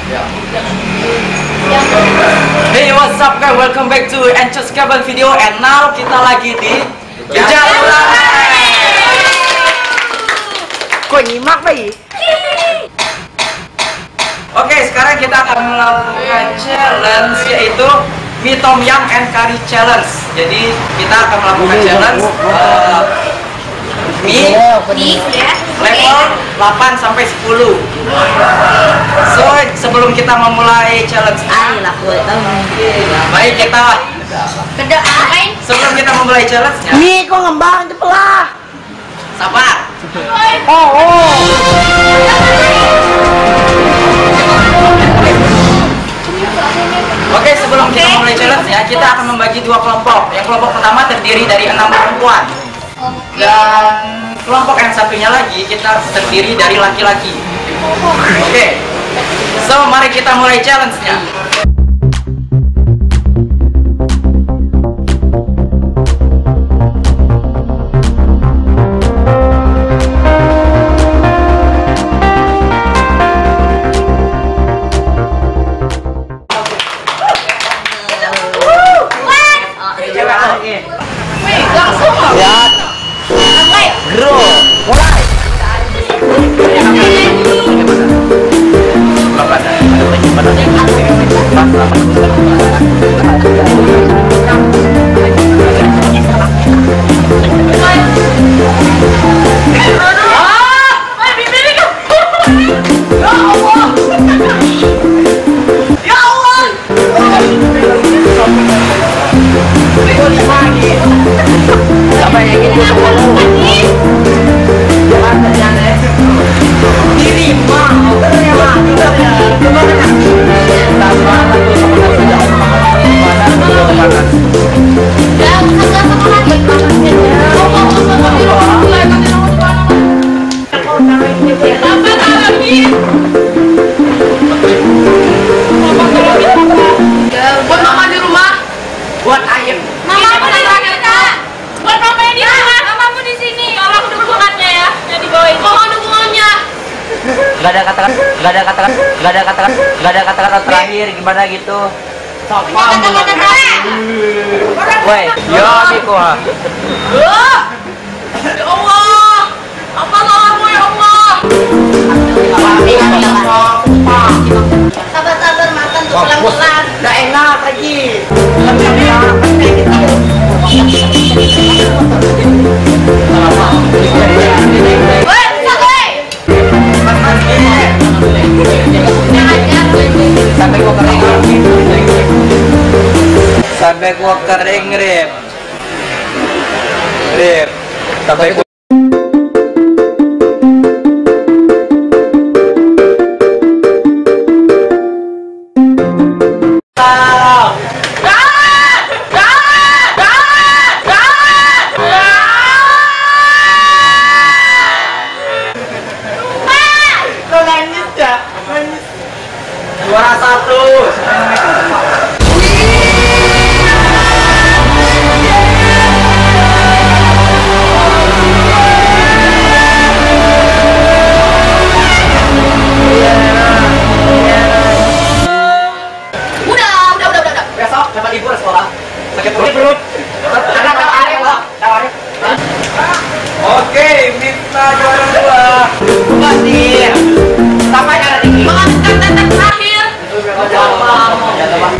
Hey, what's up guys? Welcome back to Anchor's Cable video. And now kita lagi di Jalan Ulangan. Kok nyimak, Bay? Oke, sekarang kita akan melakukan challenge, yaitu mie tom yum and curry challenge. Jadi kita akan melakukan challenge mie level 8 sampai 10. So, sebelum kita memulai challenge, baik kita sebelum kita memulai challenge-nya. Mie kok ngembang cepelah. Sabar. Oke, sebelum kita memulai challenge-nya, kita akan membagi dua kelompok. Yang kelompok pertama terdiri dari 6 perempuan. Dan kelompok yang satunya lagi kita terdiri dari laki-laki. Oke. So, mari kita mulai challenge-nya. Buat mama di rumah, Buat ayam. mamamu di rumah, buat mama di rumah, mamamu di sini. Tolong dukungannya ya, yang dibawain. Mohon dukungannya. Gak ada kata-kata terakhir gimana gitu. Kata-kata terakhir. Woi, yo Miko. Ya Allah, apa salahmu ya Allah? Sabar-sabar makan tuh pelan-pelan. Gak enak lagi. Woi, bisa woi. Sampai gua kering, Rip. Sampai gua Juara 1. Udah. Besok dapat libur sekolah. Sakit perut. Karena tawarin loh, tawarin. Oke, minta juara 2. Bukan nih. Sampai ada tinggi. Makan kata terakhir.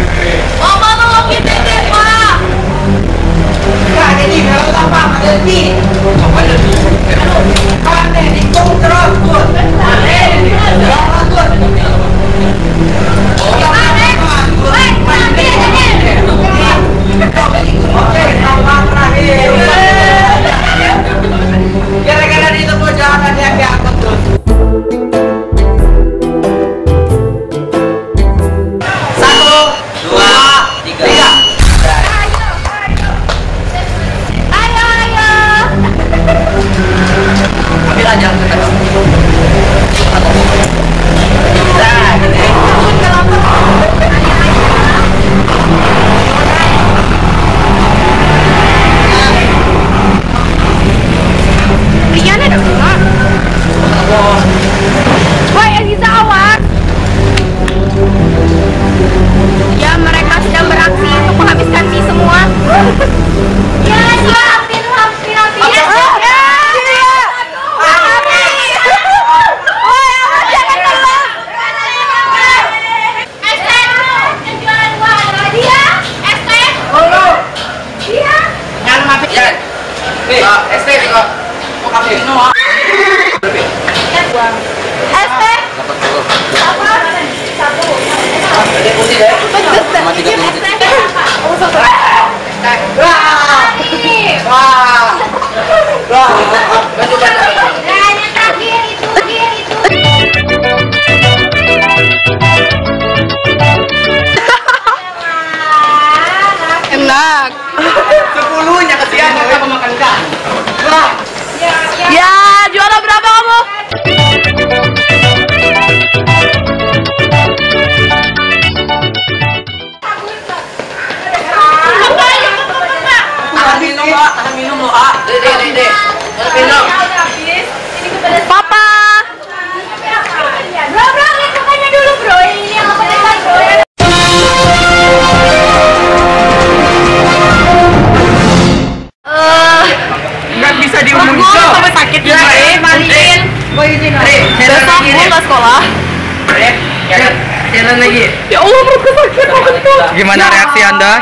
Jalan lagi. Ya Allah, perut sakit. Gimana reaksi Anda?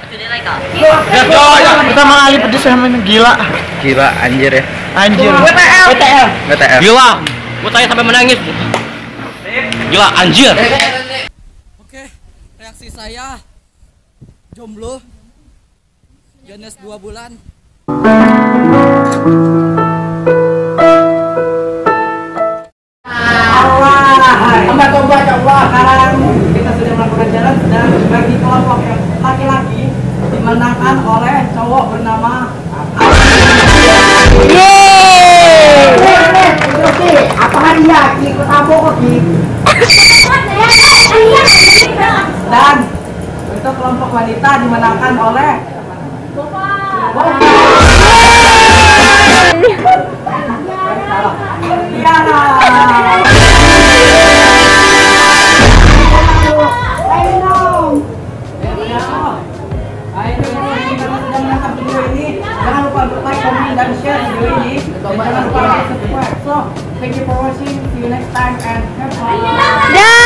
Pertama kali pedes sama ini gila. Gila, anjir ya. Anjir. WTF. Gila, gue tanya sampai menangis. Gila, anjir. Oke, reaksi saya jomblo Jones 2 bulan. Coba sekarang kita sudah melakukan jalan dan bagi kelompok yang laki-laki dimenangkan oleh cowok bernama Apaan dia? Ikut apa kok dan untuk kelompok wanita dimenangkan oleh jangan lupa untuk like, comment, dan share video ini. Dan jangan lupa untuk subscribe. So, thank you for watching. See you next time and have fun.